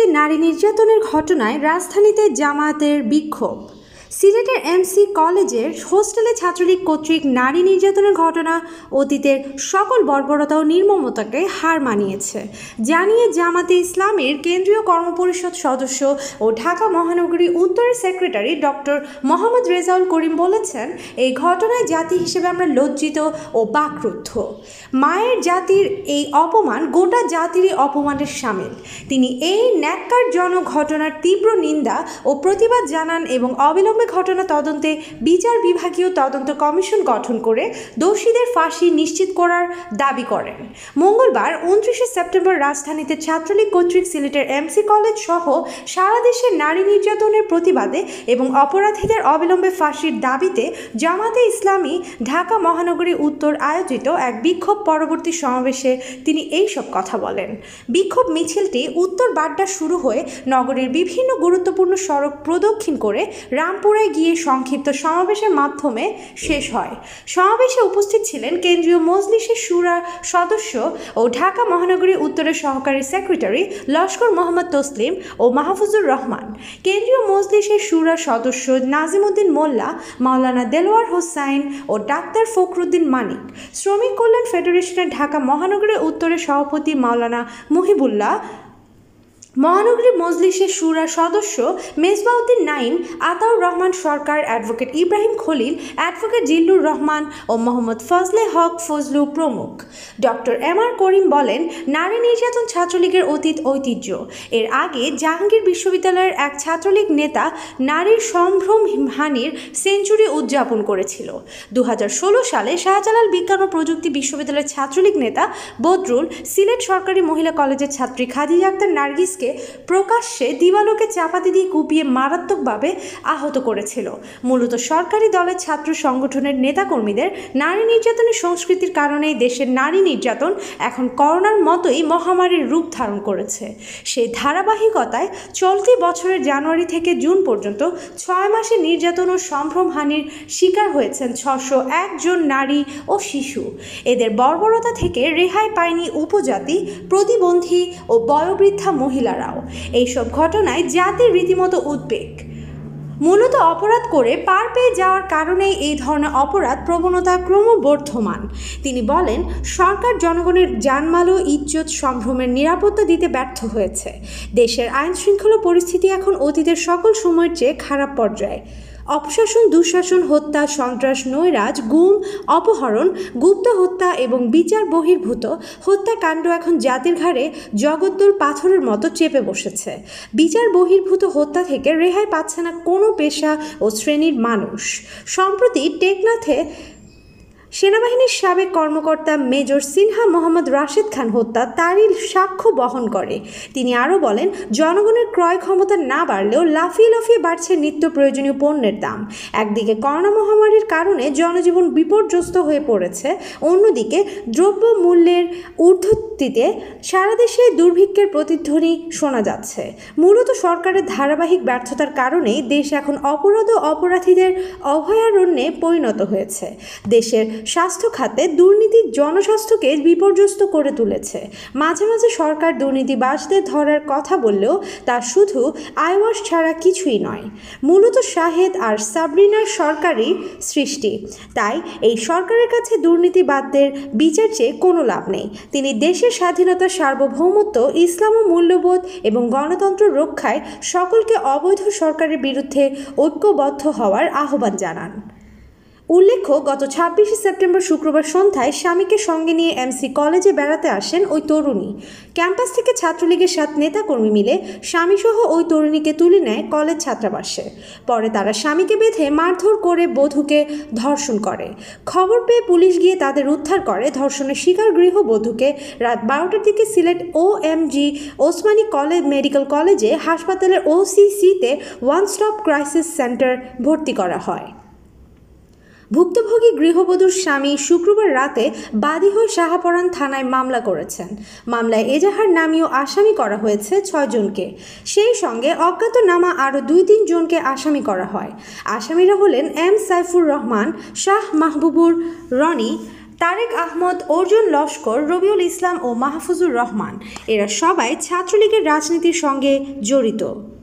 নারী নির্যাতনের ঘটনায় রাজধানীতে জামায়াতের বিক্ষোভ। সিলেটের এমসি কলেজের হোস্টেলে ছাত্রলীগ কর্তৃক নারী নির্যাতনের ঘটনা অতীতের সকল বর্বরতা ও নির্মমতাকে হার মানিয়েছে জানিয়ে জামাতে ইসলামীর কেন্দ্রীয় কর্মপরিষদ সদস্য ও ঢাকা মহানগরী উত্তরের সেক্রেটারি ডক্টর মোহাম্মদ রেজাউল করিম বলেছেন, এই ঘটনায় জাতি হিসেবে আমরা লজ্জিত ও বাকরুদ্ধ। মায়ের জাতির এই অপমান গোটা জাতিরই অপমানের শামিল। তিনি এই ন্যাক্কারজনক ঘটনার তীব্র নিন্দা ও প্রতিবাদ জানান এবং অবিলম্বে ঘটনা তদন্তে বিচার বিভাগীয় তদন্ত কমিশন গঠন করে দোষীদের ফাঁসি নিশ্চিত করার দাবি করেন। মঙ্গলবার 29 সেপ্টেম্বর রাজধানীতে ছাত্রলীগ কর্তৃক সিলেটের এমসি কলেজ সহ সারা দেশে নারী নির্যাতনের প্রতিবাদে এবং অপরাধীদের অবিলম্বে ফাঁসির দাবিতে জামাতে ইসলামী ঢাকা মহানগরী উত্তর আয়োজিত এক বিক্ষোভ পরবর্তী সমাবেশে তিনি এইসব কথা বলেন। বিক্ষোভ মিছিলটি উত্তর বাড্ডা শুরু হয়ে নগরীর বিভিন্ন গুরুত্বপূর্ণ সড়ক প্রদক্ষিণ করে রামপুরায় গিয়ে সংক্ষিপ্ত সমাবেশের মাধ্যমে শেষ হয়। সমাবেশে উপস্থিত ছিলেন কেন্দ্রীয় মজলিসের শুরা সদস্য ও ঢাকা মহানগরী উত্তরের সহকারী সেক্রেটারি লস্কর মোহাম্মদ তসলিম ও মাহফুজুর রহমান, কেন্দ্রীয় মজলিসের শুরা সদস্য নাজিমউদ্দিন মোল্লা, মাওলানা দেলোয়ার হোসাইন ও ডাক্তার ফখরুদ্দিন মানিক, শ্রমিক কল্যাণ ফেডারেশনের ঢাকা মহানগরী উত্তরের সভাপতি মাওলানা মুহিবুল্লাহ, মহানগরী মজলিসের শুরা সদস্য মেজবাউদ্দিন নাইম, আতাউর রহমান সরকার, অ্যাডভোকেট ইব্রাহিম খলিল, অ্যাডভোকেট জিল্লুর রহমান ও মোহাম্মদ ফজলে হক ফজলু প্রমুখ। ডক্টর এম আর করিম বলেন, নারী নির্যাতন ছাত্রলীগের অতীত ঐতিহ্য। এর আগে জাহাঙ্গীর বিশ্ববিদ্যালয়ের এক ছাত্রলীগ নেতা নারীর সম্ভ্রম হানির সেঞ্চুরি উদযাপন করেছিল। 2016 সালে শাহজালাল বিজ্ঞান ও প্রযুক্তি বিশ্ববিদ্যালয়ের ছাত্রলীগ নেতা বদরুল সিলেট সরকারি মহিলা কলেজের ছাত্রী খাদিজা আক্তার নার্গিসকে প্রকাশ্যে দিবালোকে চাপাতি দিয়ে কুপিয়ে মারাত্মকভাবে আহত করেছিল। মূলত সরকারি দলের ছাত্র সংগঠনের নেতাকর্মীদের নারী নির্যাতনের সংস্কৃতির কারণেই দেশের নারী নির্যাতন এখন করোনার মতোই মহামারীর রূপ ধারণ করেছে। সেই ধারাবাহিকতায় চলতি বছরের জানুয়ারি থেকে জুন পর্যন্ত 6 মাসে নির্যাতন ও সম্ভ্রমহানির শিকার হয়েছেন 601 জন নারী ও শিশু। এদের বর্বরতা থেকে রেহাই পায়নি উপজাতি, প্রতিবন্ধী ও বয়োবৃদ্ধা মহিলারাও। এইসব ঘটনায় জাতির রীতিমতো উদ্বেগ। মূলত অপরাধ করে পার পেয়ে যাওয়ার কারণেই এই ধরনের অপরাধ প্রবণতা ক্রমবর্ধমান। তিনি বলেন, সরকার জনগণের জানমাল ও ইজ্জত সম্ভ্রমের নিরাপত্তা দিতে ব্যর্থ হয়েছে। দেশের আইন শৃঙ্খলা পরিস্থিতি এখন অতীতের সকল সময়ের চেয়ে খারাপ পর্যায়ে। অপশাসন, দুঃশাসন, হত্যা, সন্ত্রাস, নৈরাজ, গুম, অপহরণ, গুপ্ত হত্যা এবং বিচার বহির্ভূত হত্যাকাণ্ড এখন জাতির ঘাড়ে জগদ্দল পাথরের মতো চেপে বসেছে। বিচার বহির্ভূত হত্যা থেকে রেহাই পাচ্ছে না কোনো পেশা ও শ্রেণীর মানুষ। সম্প্রতি টেকনাফে সেনাবাহিনীর সাবেক কর্মকর্তা মেজর সিনহা মোহাম্মদ রাশেদ খান হত্যা তারই সাক্ষ্য বহন করে। তিনি আরও বলেন, জনগণের ক্রয় ক্ষমতা না বাড়লেও লাফিয়ে লাফিয়ে বাড়ছে নিত্য প্রয়োজনীয় পণ্যের দাম। একদিকে করোনা মহামারীর কারণে জনজীবন বিপর্যস্ত হয়ে পড়েছে, অন্যদিকে দ্রব্য মূল্যের ঊর্ধ্বগতিতে সারা দেশে দুর্ভিক্ষের প্রতিধ্বনি শোনা যাচ্ছে। মূলত সরকারের ধারাবাহিক ব্যর্থতার কারণেই দেশ এখন অপরাধ ও অপরাধীদের অভয়ারণ্যে পরিণত হয়েছে। দেশের স্বাস্থ্য খাতে দুর্নীতি জনস্বাস্থ্যকে বিপর্যস্ত করে তুলেছে। মাঝে মাঝে সরকার দুর্নীতিবাজদের ধরার কথা বললেও তা শুধু আইওয়াশ ছাড়া কিছুই নয়। মূলত শাহেদ আর সাবরিনার সরকারি সৃষ্টি। তাই এই সরকারের কাছে দুর্নীতিবাদদের বিচার চেয়ে কোনো লাভ নেই। তিনি দেশের স্বাধীনতা, সার্বভৌমত্ব, ইসলাম ও মূল্যবোধ এবং গণতন্ত্র রক্ষায় সকলকে অবৈধ সরকারের বিরুদ্ধে ঐক্যবদ্ধ হওয়ার আহ্বান জানান। উল্লেখ্য, গত 26 সেপ্টেম্বর শুক্রবার সন্ধ্যায় স্বামীকে সঙ্গে নিয়ে এমসি কলেজে বেড়াতে আসেন ওই তরুণী। ক্যাম্পাস থেকে ছাত্রলীগের 7 নেতাকর্মী মিলে স্বামীসহ ওই তরুণীকে তুলে নেয় কলেজ ছাত্রাবাসে। পরে তারা স্বামীকে বেঁধে মারধর করে বধূকে ধর্ষণ করে। খবর পেয়ে পুলিশ গিয়ে তাদের উদ্ধার করে। ধর্ষণের শিকার গৃহবধূকে রাত 12টার দিকে সিলেট OMG ওসমানী মেডিকেল কলেজে হাসপাতালের OCCতে ওয়ান স্টপ ক্রাইসিস সেন্টার ভর্তি করা হয়। ভুক্তভোগী গৃহবধূর স্বামী শুক্রবার রাতে বাদী হয়ে শাহপরান থানায় মামলা করেছেন। মামলায় এজাহার নামীয় আসামি করা হয়েছে 6 জনকে। সেই সঙ্গে অজ্ঞাতনামা আরও 2-3 জনকে আসামি করা হয়। আসামিরা হলেন এম সাইফুর রহমান, শাহ মাহবুবুর রনি, তারেক আহমদ, অর্জুন লস্কর, রবিউল ইসলাম ও মাহফুজুর রহমান এরা সবাই ছাত্রলীগের রাজনীতির সঙ্গে জড়িত।